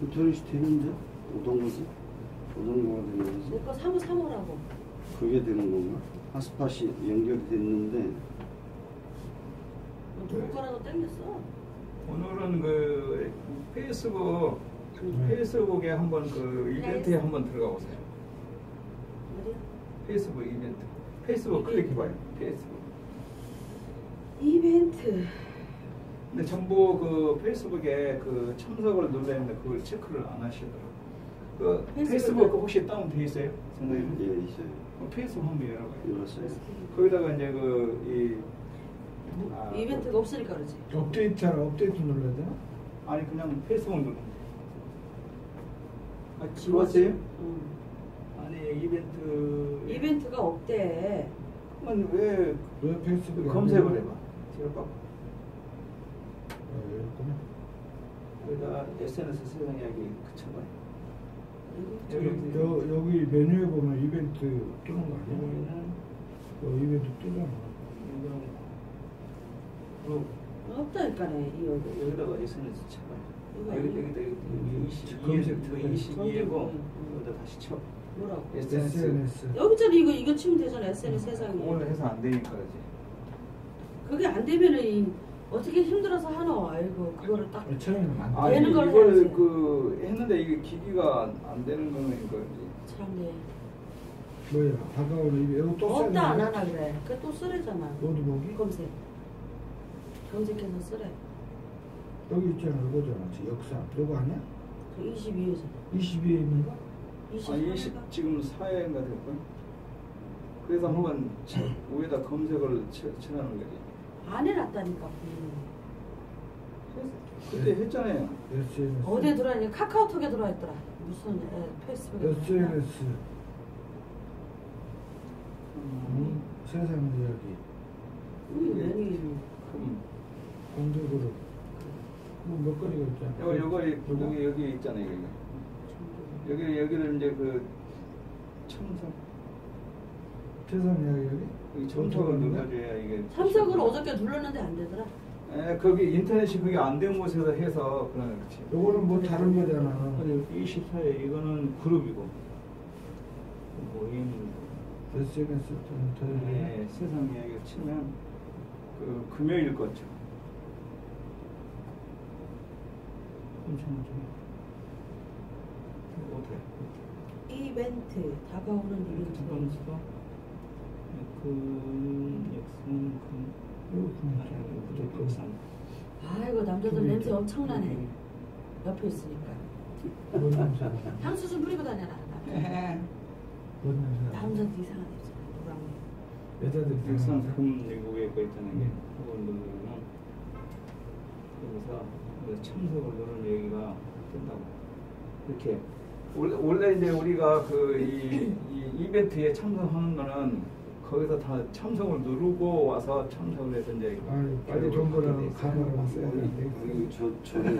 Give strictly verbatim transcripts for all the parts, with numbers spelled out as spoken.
인터넷이 되는데? 어떤 거지? 어떤 거가 되는 거지? 내 거 사무사무라고. 그게 되는 건가? 핫스팟이 연결이 됐는데 누구 거라도 땡겼어. 오늘은 그 페이스북 응. 페이스북에 한번 그 이벤트에 한번 들어가 보세요. 어디야? 페이스북 이벤트. 페이스북 클릭해봐요. 페이스북. 이벤트. 근데 전부 그 페이스북에 그 참석을 눌러 있는데 그걸 체크를 안 하시더라고요. 그 페이스북에- 페이스북 혹시 다운돼 있어요? 선생님? 예, 있어요. 그 페이스북 한번 열어봐요. 열었어요. 거기다가 이제 그 이 아, 이벤트가 없으니까 그러지. 업데이트하라. 업데이트 눌러야 되나? 아니 그냥 페이스북 누르면 돼. 아 지웠어요? 지웠어요? 응. 아니 이벤트 이벤트가 없대. 그러면 왜 왜 페이스북에 검색을 안 해봐. 제가 봐. 어, 이렇구나. 여기다 에스엔에스 세상 이야기 그쳐봐요. 여기, 여, 여기 메뉴에 보면 이벤트 뜨는 거 아니야? 여기는 여 이벤트 뜨잖아. 이건 그 없다니까네. 이 여기. 여기다가 에스엔에스 쳐봐요. 이거 여기 아니야? 여기다 여기 이십이 검색 그 들어가요. 이십이고 검색. 여기다 다시 쳐. 뭐라고? 에스엔에스. 에스엔에스. 여기 있잖아. 이거 이거 치면 되잖아. 에스엔에스 세상에. 오늘 해서 안 되니까 그지. 그게 안 되면은 이 어떻게 힘들어서 하노. 아이고 그거를 딱. 처음에는 안 돼. 아니 되는 걸 이걸 해야지. 그 했는데 이게 기기가 안, 안 되는 거니까 이제. 참네. 뭐야? 다가오는 이게 이거 또 없다 안 써야 하나 그래. 그 또 쓰래잖아. 노트북이? 검색. 검색해서 쓰래. 여기 있잖아. 이거잖아. 저 역사. 이거 아니야? 그 이십이에서. 이십이에 있는 거? 아 이십 지금 사회인가 될걸? 그래서 한번 쳐, 위에다 검색을 쳐, 쳐라는 거지. 안 해놨다니까. 음. 그때 했잖아요. 에스엔에스. 어디에 들어있냐? 카카오톡에 들어있더라. 무슨 에, 페이스북에. 에스엔에스. 음, 음, 세상 이야기. 음, 메뉴. 그럼 공개그룹. 뭐몇 가지가 있잖아. 요거 요거 요거? 여기 여기 있잖아요. 여기 여기 여기를 이제 그 첨삭 세상 이야기 여기? 여기 첨삭을 눌러줘야 이게. 참석을 어저께 눌렀는데 안 되더라. 에 거기 인터넷이 그게 안 된 곳에서 해서 그런 그렇지. 요거는 뭐 다른 거잖아. 아니 이십사에 이거는 그룹이고 모임 에스엔에스 좀 네, 세상 이야기 치면 그 금요일 거죠. 잠시만요. 어때? 이벤트. 다가오는 이벤트. 잠깐 있어. 그 역순 그 부족한 아이고 남자들 냄새 엄청나네. 옆에 있으니까. 뭔 냄새야? 향수 좀 뿌리고 다녀라. 뭔 냄새야? 남자도 이상한 냄새. 누가 여자들이 백상 생각하는 금 여기 위에 거 있다는 게 그걸 누르면 여기서 참석을 누르면 여기가 뜬다고. 이렇게 원래, 원래 이제 우리가 그 이 이 이벤트에 참석하는 거는 거기서 다 참석을 누르고 와서 참석을 해서 이제 아유, 빨리 돈 벌어서 가만히 써야 되는데. 여기 저 저는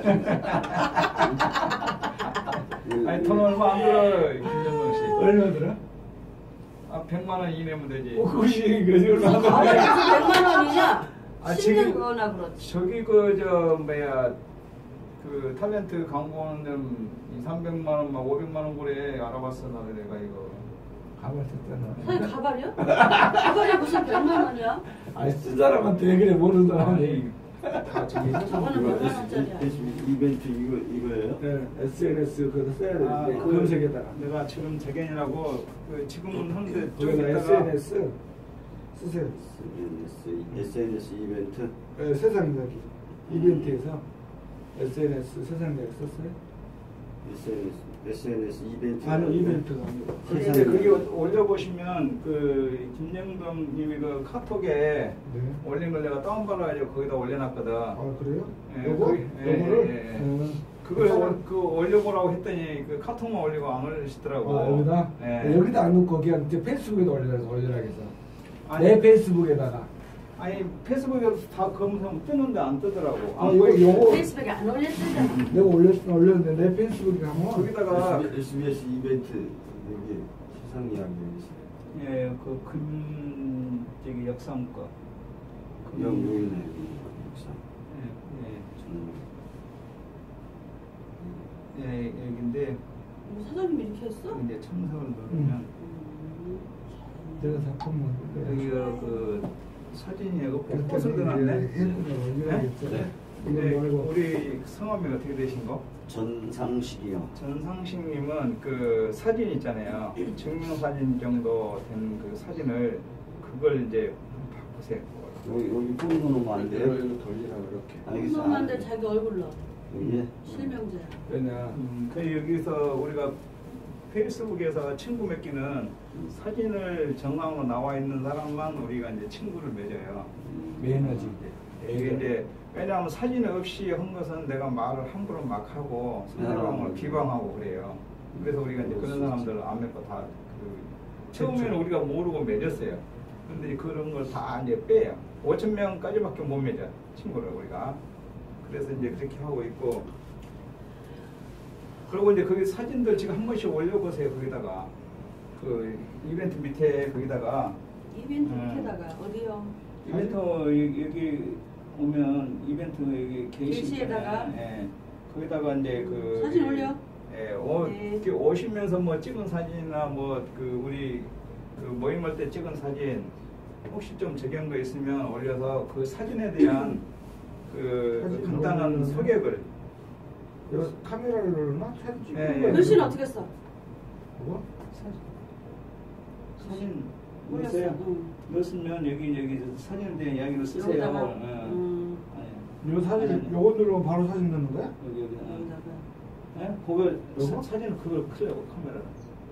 아니 돈 얼마 안 들어 김정동 씨. 얼마 들어? 아 백만 원 이내면 되지. 어, 그것이 그지 얼마 아, 왜 무슨 백만 원이냐? 아, 씹는 지금- 거나 그렇지. 저기 그 저 뭐야 그 탤런트 광고는 좀 이삼백만 원, 막 오백만 원 그래 알아봤어 나 내가 이거. 가발 쳤잖아. 사실 가발이요? 가발이 무슨 백만 원이야? 아니 쓴 사람한테 왜 그래 모르는 사람이. 다 저기 저거는 이거 백만 원짜리야. 이벤트 이거 이거예요? 네, 에스엔에스 그거 써야 아, 되는데 그 검색에다가. 내가 지금 재견이라고 그 지금은 하는데 거기다 저기다가 에스엔에스 쓰세요. 에스엔에스 에스엔에스 이벤트. 네, 세상 이야기 이벤트에서 에스엔에스 세상 이야기 썼어요? 에스엔에스 에스엔에스 이벤트. 아니 이벤트가 아니고. 그게 이제 그게 올려 보시면 그 김영동님이 그 카톡에 네. 올린 걸 내가 다운받아가지고 거기다 올려놨거든. 아 그래요? 예, 요거? 거기- 예, 요거를? 예, 예. 음. 그걸 올- 그 올려보라고 했더니 그 카톡만 올리고 안 올리시더라고. 아, 여기다? 예. 여기다 안 넣고 그냥 이제 페이스북에다 올려라 올려라 해서. 아니, 내 페이스북에다가. 아니 페이스북에서 다 검색하면 뜨는데 안 뜨더라고. 아, 안 이거 보이게. 요거 페이스북에 안 올렸잖아. 내가 올렸 올렸는데 내 페이스북에 가면 거기다가 에스비에스 이벤트 여기 세상 이야기 여기 있어요. 예, 그 금 저기 역삼과 영웅이네 역사. 예, 예. 정말. 예, 얘기인데 뭐 사장님이 이렇게 했어? 이제 참석을 누르면 음. 내가 잠깐만. 여기가 그 사진이 여기 이렇게 꽃을 넣어놨네. 해놓으라겠죠. 네. 근데 이거 말고. 우리 성함이 어떻게 되신 거? 전상식이요. 전상식님은 그 사진 있잖아요. 증명사진 정도 된 그 사진을 그걸 이제 바꾸세요. 여기 여기 뿜 넣으면 안 돼요? 돌리라고 이렇게. 알겠어요. 엄마한테 자기 얼굴 넣어. 여기에 실명제야. 왜냐? 음, 그 여기서 우리가 페이스북에서 친구 맺기는 사진을 정황으로 나와 있는 사람만 우리가 이제 친구를 맺어요. 매너지. 이게 이제 왜냐하면 사진 없이 한 것은 내가 말을 함부로 막 하고 상대방을 비방하고 그래요. 그래서 우리가 이제 그런 사람들 안 맺고 다 그 처음에는 우리가 모르고 맺었어요. 근데 그런 걸 다 이제 빼요. 오천 명까지밖에 못 맺어 친구를 우리가. 그래서 이제 그렇게 하고 있고. 그리고 이제 거기 사진들 지금 한 번씩 올려보세요. 거기다가 그 이벤트 밑에 거기다가 이벤트 음. 밑에다가 어디요? 이벤트 여기, 여기 오면 이벤트 여기 게시 게시에다가? 있잖아요. 예. 거기다가 이제 그 사진 올려? 예, 오, 네. 이렇게 오시면서 뭐 찍은 사진이나 뭐 그 우리 그 모임할 때 찍은 사진 혹시 좀 적은 거 있으면 올려서 그 사진에 대한 그, 사진 그 간단한 올리면? 소개글. 이거 카메라를 넣나? 사진 찍는 예, 거야. 예. 글씨는 어떻게 써? 뭐? 사진 올렸어. 넣으세요. 응. 넣었으면 여기 여기 사진에 대한 이야기를 쓰세요. 여기다가? 예. 음. 아니, 요 사진 아니, 아니. 요거 누르면 바로 사진 넣는 거야? 여기 여기. 예. 여기다가. 예? 그걸 요거? 사, 사진을 그걸 크려고 카메라를.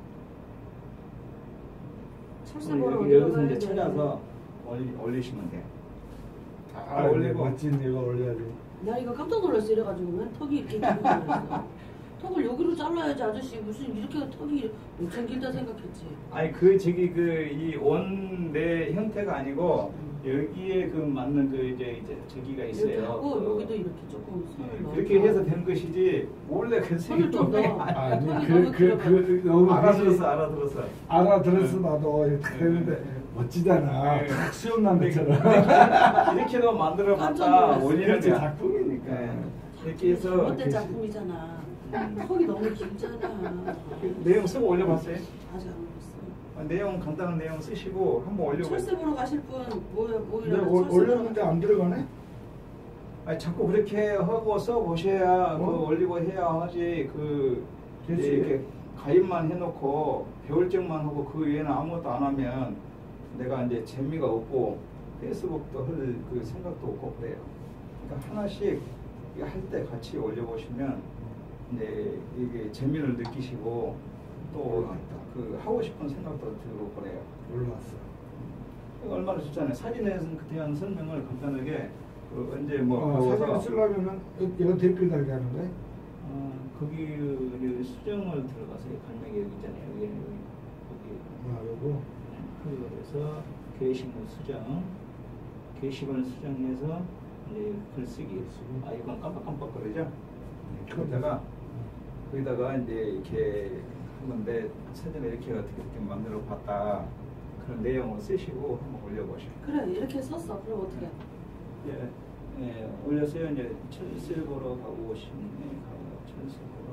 철새 여기, 보러 여기 어디로 여기서 가야 이제 돼? 찾아서 올리, 올리시면 돼. 아, 올리고. 멋진 이거 올려야지. 나 이거 깜짝 놀랐어. 이래가지고 왜 턱이 이렇게 길고 그랬어. 턱을 여기로 잘라야지 아저씨 무슨 이렇게 턱이 엄청 길다 생각했지. 아니 그 저기 그 이 원내 형태가 아니고 여기에 그 맞는 그 이제 이제 저기가 이렇게 있어요. 하고 그, 여기도 이렇게 조금 손을 예, 넣어. 그렇게 해서 된 것이지 원래 그 손을 좀 생각이 넣어. 아니- 턱이 아니 너무 그 그 그 너무 알아들었어 알아들었어. 알아들었어 나도 이렇게 네. 되는데 멋지잖아. 네. 딱 수염 난 것처럼. 이렇게도 만들어 깜짝 봤다 놀랐어. 원인은 그렇지, 이제 작품이니까. 예, 이렇게 해서 잘못된 이렇게 작품이잖아. 턱이 너무 길잖아. 그 내용 쓰고 올려봤어요. 아직 안 봤어. 아, 내용 간단한 내용 쓰시고 한번 올려보세요. 철새 보러 가실 분 뭐야 근데 뭐이라 올- 올렸는데 안 들어가네? 아니 자꾸 그렇게 하고 써 보셔야 그 어? 올리고 해야 하지 그 그렇지. 이렇게 가입만 해놓고 배울증만 하고 그 외에는 아무것도 안 하면 내가 이제 재미가 없고 페이스북도 할 그 생각도 없고 그래요. 그러니까 하나씩 할 때 같이 올려보시면 이제 이게 재미를 느끼시고 또 그 하고 싶은 생각도 들고 그래요. 올라왔어. 이거 얼마나 좋잖아요. 사진에 대한 설명을 간단하게 그 언제 뭐 어, 배워서 사진을 쓰려면은 이- 이거 댓글 달게 하는 거야? 어, 거기 그 수정을 들어가세요. 갈매기 여기 있잖아요. 여기 여기 아 요거. 그래서 게시물 수정, 게시물 수정해서 이제 글쓰기. 아 이건 깜빡깜빡 거리죠. 거기다가 거기다가 이제 이렇게 한 건데 사진을 이렇게 어떻게 어떻게 만들어 봤다. 그런 내용을 쓰시고 한번 올려보시고. 그래 이렇게 썼어. 그럼 어떻게? 예, 예, 올렸어요. 이제 철새 보러 가고 싶네. 가고 철새 보러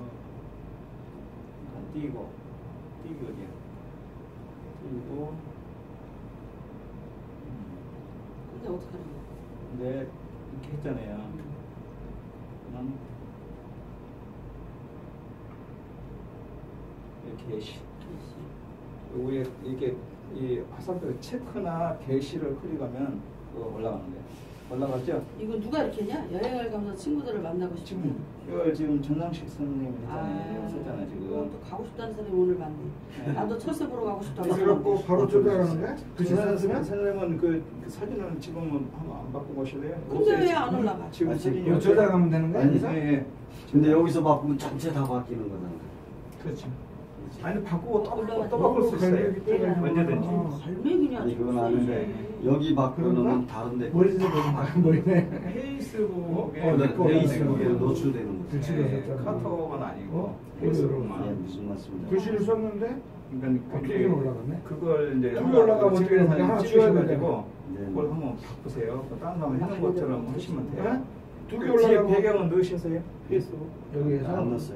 가 뛰고 뛰기 어디야? 뛰고 음, 근데 어떻게 하는 거야? 근데 이렇게 했잖아요. 그냥 이렇게 시- 위에 이렇게 이 화살표 체크나 게시를 클릭하면 그거 올라가는 거예요. 올라갔죠? 이거 누가 이렇게 했냐? 여행을 가면서 친구들을 만나고 지금 싶으면. 이거 지금 전상식 선생님이 했잖아요. 아, 이거 썼잖아요 그거 지금. 또 가고 싶다는 사람이 오늘 봤네. 네. 나도 철새 보러 가고 싶다고. 그래갖고 바로 조작하는 거야? 그 글씨 선생님, 썼으면? 선생님은 그, 그 사진은 지금은 한번 안 바꿔 보실래요? 근데 왜 안 올라가? 지금 아, 사진이 이거 없어요. 조작하면 되는 거야? 아니, 여기서? 예, 예. 근데 여기서 바꾸면 전체 다 바뀌는 거잖아. 그렇죠. 아니 바꾸고 또 바꾸고 올라가. 또 바꿀 수 있어요. 갈매기 때문에 언제든지. 어. 갈매기냐? 아니 그건 철새지. 아는데 여기 바꾸면 다른데. 머리도 안 보이네. 페이스북에 어, 내 거. 페이스북에 어, 노출되는 거지. 글씨가 예, 썼잖아. 카톡은 아니고 어? 페이스북만. 예, 무슨 말씀인지. 글씨를 썼는데 그러니까 어떻게 그게 올라갔네? 그걸 이제 두 개 올라가면 어떻게 찍은 되는 거야? 하나 사진 지워야 찍으셔가지고 네. 그걸 한번 바꾸세요. 그 다른 사람 해놓은 것처럼 하시면 돼요. 두 개 그 뒤에 올라가고 배경은 넣으셨어요? 페이스북. 여기에서 안 넣었어요.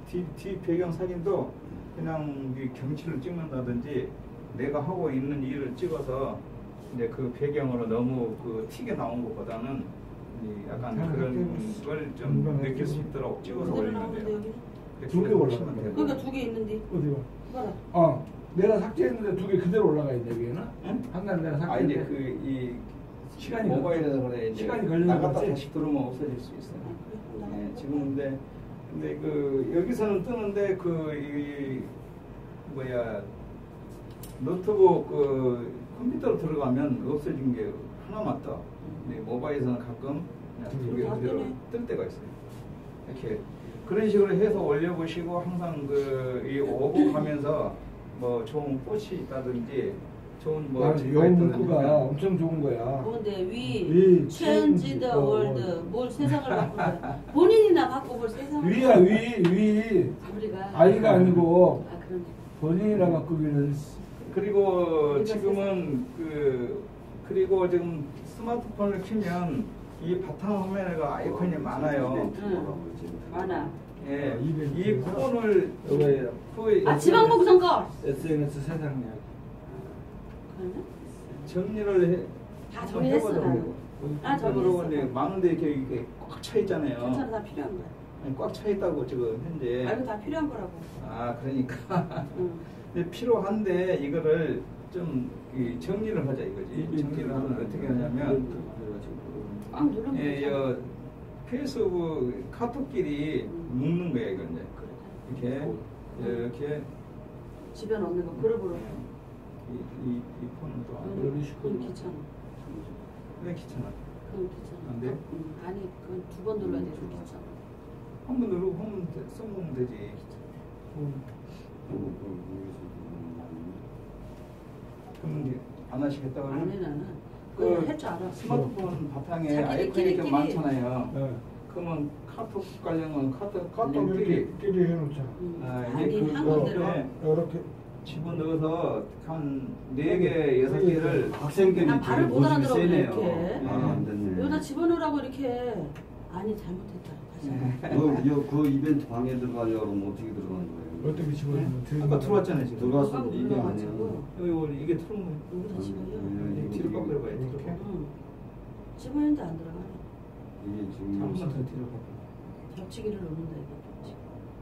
뒤, 뒤 배경 사진도 그냥 이 경치를 찍는다든지 내가 하고 있는 일을 찍어서 이제 그 배경으로 너무 그 튀게 나온 것보다는 이 약간 그런 걸 좀 느낄 수 있도록 찍어서 그대로 올리면 나오는데 돼요. 여기는? 두 개 올라가면 돼요. 그러니까 두 개 있는데. 어디 봐. 봐라. 어, 내가 삭제했는데 두 개 그대로 올라가 있네 여기는. 응? 한날 내가 아 이제 삭제했는데. 그 이 시간이 모바일에서 그래 이제 시간이 걸리는 나갔다 거지? 다시 들어오면 없어질 수 있어요. 아, 그래? 네, 지금 근데 근데 그 여기서는 뜨는데 그 이 뭐야 노트북 그 컴퓨터로 들어가면 없어진 게 하나만 떠. 근데 모바일에서는 가끔 두 개 다 그대로 뜨네. 뜰 때가 있어요. 이렇게 그런 식으로 해서 올려보시고 항상 그이 오고 가면서 뭐 좋은 꽃이 있다든지 좋은 뭐 난 재미가 요 있다든지 문구가 그냥 엄청 좋은 거야. 뭔데 위 위, change change the the world world. 뭘 세상을 바꾼다. 본인이나 갖고 볼 세상을. 위야 위, 위. 우리가 아이가 아니고 아 그런. 본인이라 바꾸기는 그리고 지금은 그 그리고 지금 스마트폰을 켜면 이 바탕 화면에가 아이콘이 많아요. 많아. 예, 이벤트. 이 폰을 여기에 그 아 지방복 선거. 에스엔에스 세상이야. 그러네? 정리를 해. 다 정리했어 나는. 아 정리로 정리했어. 이제 많은데 이렇게, 이렇게 꽉 차 있잖아요. 괜찮아 다 필요한 거야. 아니, 꽉 차 있다고 지금 현재. 아 이거 다 필요한 거라고. 아 그러니까. 응. 근데 필요한데 이거를 좀 이 정리를 하자 이거지. 정리를 하면 어떻게 하냐면 꽉 누르면 예, 되잖아. 여 페이스북 카톡끼리 묶는 거예요 이거 이제. 이렇게 이렇게 집에 넣는 거 그룹으로. 이, 이, 이 폰은 또 안 응, 돼. 그건 귀찮아. 왜 귀찮아? 그건 귀찮아. 안 돼? 응, 아니 그건 두 번 눌러야 돼. 그건 귀찮아. 한 번 누르고 한 번 써보면 되지. 그럼 이제 안 하시겠다고 안 해 그러면? 나는. 그 그건 할 줄 알아. 스마트폰 바탕에 자기들끼리 아이콘이 좀 끼리. 많잖아요. 네. 그러면 카톡 관련은 카톡 카톡 그냥 끼리 이렇게 끼리 해놓자. 응. 아, 이제 아니 그- 한 어, 군데로. 네. 이렇게. 집어넣어서 한 네 개, 여섯 개를 학생들이 난 발을 못 알아들어 세네요. 이렇게. 아, 안 됐네. 여기다 집어넣으라고 이렇게. 아니 잘못했다. 다시. 한번. 너, 너, 그 이벤트 방에 들어가려고 그러면 어떻게 들어가는 거예요? 어떻게 집어넣으면 네. 아까 들어왔잖아요 지금. 들어왔어. 꽉 이게 아니야. 눌러가지고. 여기 원래 이게 틀은 거예요. 여기다 집어요. 음, 뒤로 이거, 꺾어봐야 돼. 이렇게? 응. 집어였는데 안 들어가네. 이게 한 지금 번만 더 뒤로 꺾어. 겹치기를 놓는다 이거. 겹치기.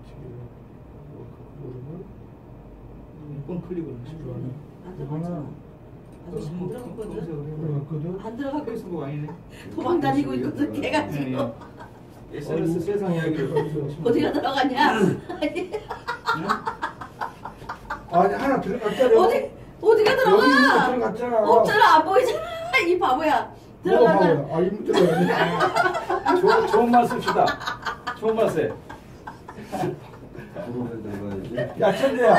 몇 번 클릭을 안 하시죠. 들어가네. 안 들어갔잖아. 아직 안 들어갔거든. 들어갔거든. 안 들어갔고 페이스북 아니네. 도망 다니고 있거든. 걔가 네, 지금. 네. 에스엔에스 세상 이야기를 어디가 들어가냐? 아니, 아니 하나 들어갔잖아. 어디 어디가 여기 있는 거 들어가? 들어갔잖아. 없잖아 안 보이잖아. 이 바보야. 뭐가 들어가자. 바보야? 아 이거 들어가네. 좋은, 좋은 말 씁시다. 좋은 말 써. 그룹에 들어가야지. 야 천재야.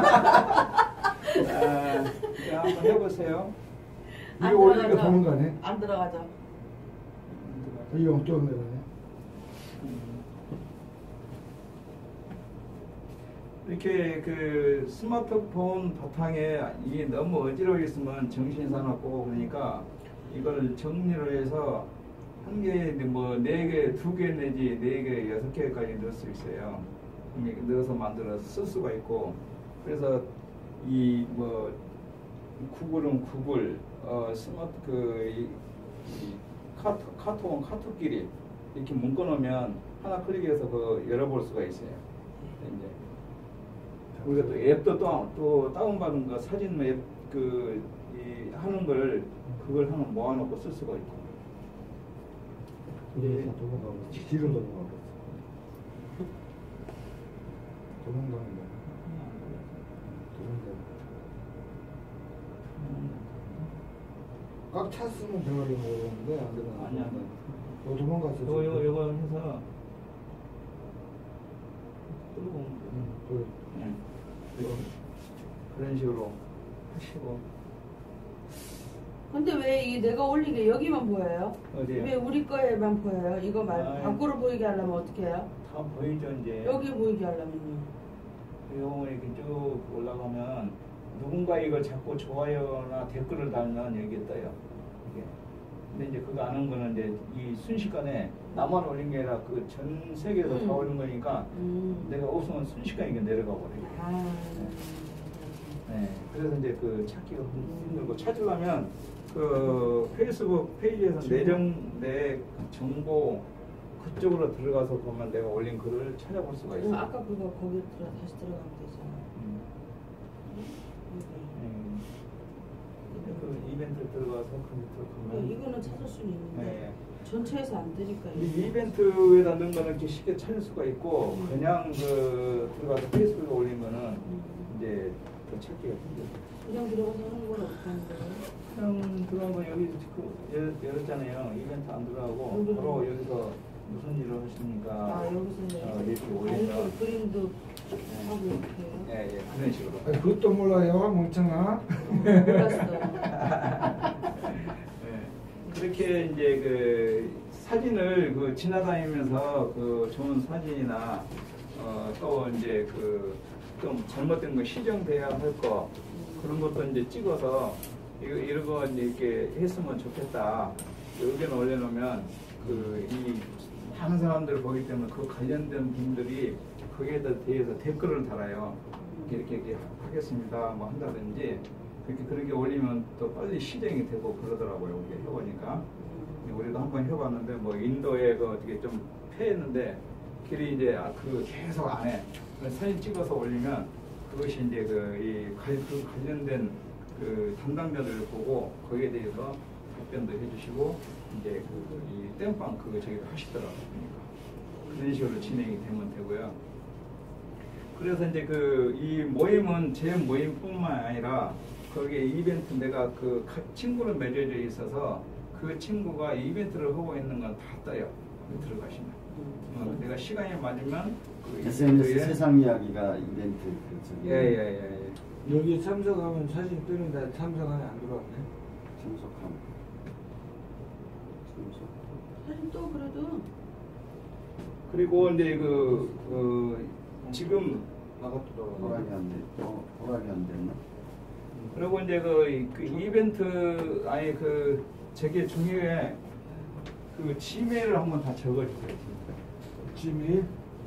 아, 이제 한번 해보세요. 안 이거 올리니까 들어가죠. 도망가네. 안 들어가죠. 이 엉뚱한 데가네. 이렇게 그 스마트폰 바탕에 이게 너무 어지러워 있으면 정신 사납고 그러니까 이걸 정리를 해서 한 개, 뭐 네 개, 두 개 내지 네 개, 여섯 개까지 넣을 수 있어요. 이렇게 넣어서 만들어서 쓸 수가 있고 그래서 이 뭐 구글은 구글, 어 스마트 그이 이 카톡 카톡은 카톡끼리 이렇게 묶어놓으면 하나 클릭해서 그 열어볼 수가 있어요. 이제 우리가 또 앱도 또, 또 다운받은 거 사진 앱 그 이 하는 걸 그걸 하나 모아놓고 쓸 수가 있고. 이제 도망가고 뒤로 도망가고 도망가는 거야. 도망가. 꽉 찼으면 대화를 모르는데 안 되면 아니 아니. 너 도망갔어. 요거 요거 요거 해서 끌고 오면 돼. 응, 그래. 네. 그리고 그런 식으로 하시고. 근데 왜 이 내가 올린 게 여기만 보여요? 어디요? 왜 우리 거에만 보여요? 이거 말 아이. 밖으로 보이게 하려면 어떻게 해요? 다 보이죠 이제. 여기 보이게 하려면요. 요거 이렇게 쭉 올라가면 누군가 이걸 자꾸 좋아요나 댓글을 달면 여기에 떠요. 이게 근데 이제 그거 안 한 거는 이제 이 순식간에 나만 올린 게 아니라 그 전 세계에서 음. 다 올린 거니까 음. 내가 우승은 순식간에 이게 내려가 버려요. 아. 네. 그래서 이제 그 찾기가 힘들고 찾으려면 그 페이스북 페이지에서 내정 내 정보 그쪽으로 들어가서 보면 내가 올린 글을 찾아볼 수가 음, 있어요. 아까 그거 거기 들어 다시 들어가면 되잖아. 음. 음. 그 이벤트 들어가서 컴퓨터 음. 보면 이거는 찾을 수는 있는데 네. 전체에서 안 되니까. 이 이벤트에다 넣은 거는 이렇게 쉽게 찾을 수가 있고 음. 그냥 그 들어가서 페이스북에 올린 거는 음. 이제 더 찾기가 힘들어요. 그냥 들어가서 하는 건 어떻게 하는 거예요? 그냥 들어간 거 여기 그 열- 열었잖아요. 이벤트 안 들어가고 음. 바로 여기서 무슨 일을 하십니까? 아 여기서 어, 이렇게 아, 올린다. 이거 그림도 하고 이렇게 해요? 예, 예, 그런 식으로. 아니, 그것도 몰라요, 멍청아. 몰랐어. 예, 그렇게 이제 그 사진을 그 지나다니면서 그 좋은 사진이나 어, 또 이제 그 좀 잘못된 거 시정돼야 할 거 그런 것도 이제 찍어서 이거 이런 거 이제 이렇게 했으면 좋겠다 의견 올려놓으면 그 이 많은 사람들 보기 때문에 그 관련된 분들이 거기에 대해서 댓글을 달아요. 이렇게 이렇게 하겠습니다 뭐 한다든지 그렇게 그렇게 올리면 또 빨리 실행이 되고 그러더라고요. 우리가 해보니까 우리도 한번 해봤는데 뭐 인도에 그 어떻게 좀 패했는데 길이 이제 아, 그 계속 안 해. 사진 찍어서 올리면 그것이 이제 그, 이, 그 관련된 그 담당자들을 보고 거기에 대해서 답변도 해주시고 이제 그, 이 땜빵 그거 저기도 하시더라고요. 그러니까 그런 식으로 진행이 되면 되고요. 그래서 이제 그 이 모임은 제 모임뿐만 아니라 거기에 이벤트 내가 그 친구로 맺어져 있어서 그 친구가 이벤트를 하고 있는 건 다 떠요. 들어가시면. 어, 내가 시간이 맞으면 그 에스엔에스 이벤트에 세상 이야기가 이벤트 그 저기 예예예 예, 예. 여기 참석하면 사진 뜨는데 참석하면 안 들어왔네. 참석함. 참석. 사진 또 그래도 그리고 이제 그, 그 지금 허락이 안 됐. 어, 허락이 안 됐나? 그리고 이제 그, 그 이벤트 아니 그 저게 중요해 그 지메일을 한번 다 적어주세요. 지메일?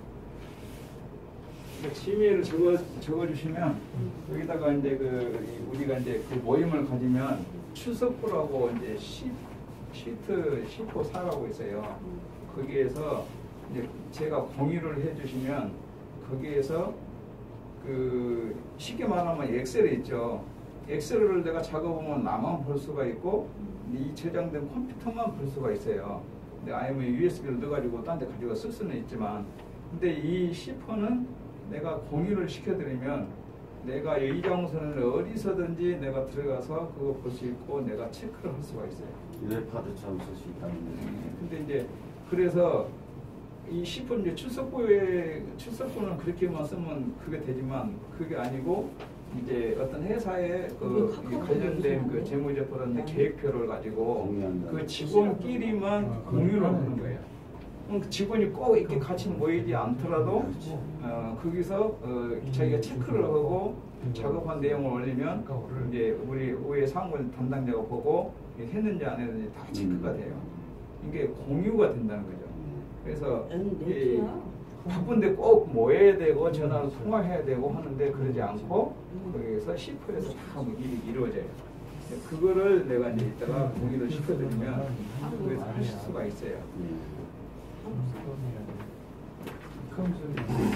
그러니까 지메일을 적어 적어주시면 여기다가 이제 그 이- 우리가 이제 그 모임을 가지면 출석부라고 이제 시, 시트 시포 사라고 있어요. 거기에서 이제 제가 공유를 해주시면 거기에서 그 쉽게 말하면 엑셀이 있죠. 엑셀을 내가 작업하면 나만 볼 수가 있고 이 저장된 컴퓨터만 볼 수가 있어요. 근데 아니면 유에스비를 넣어가지고 딴 데 가지고 쓸 수는 있지만 근데 이 시포는 내가 공유를 시켜드리면 내가 이 장소는 어디서든지 내가 들어가서 그거 볼 수 있고 내가 체크를 할 수가 있어요. 유에파드처럼 쓸 수 있다는 거죠. 근데 이제 그래서 이 시포 이제 출석부에 출석부는 그렇게만 쓰면 그게 되지만 그게 아니고 이제 어떤 회사의 그 이 관련된 그 재무제표라는 계획표를 가지고 공유한다. 그 직원끼리만 아, 공유를 그렇구나. 하는 거예요. 그럼 그 직원이 꼭 이렇게 같이 모이지 않더라도 어, 거기서 어, 자기가 체크를 하고 작업한 내용을 올리면 이제 우리 위에 상무 담당자가 보고 했는지 안 했는지 다 체크가 돼요. 이게 공유가 된다는 거죠. 그래서 아니, 이 넷이야. 바쁜데 꼭 모여야 되고 전화로 통화해야 되고 하는데 그러지 않고 거기에서 시프에서 다 일이 이루어져요. 그거를 내가 이제 이따가 공유를 시켜드리면 그거에서 하실 수가 있어요. 예. 컴퓨터.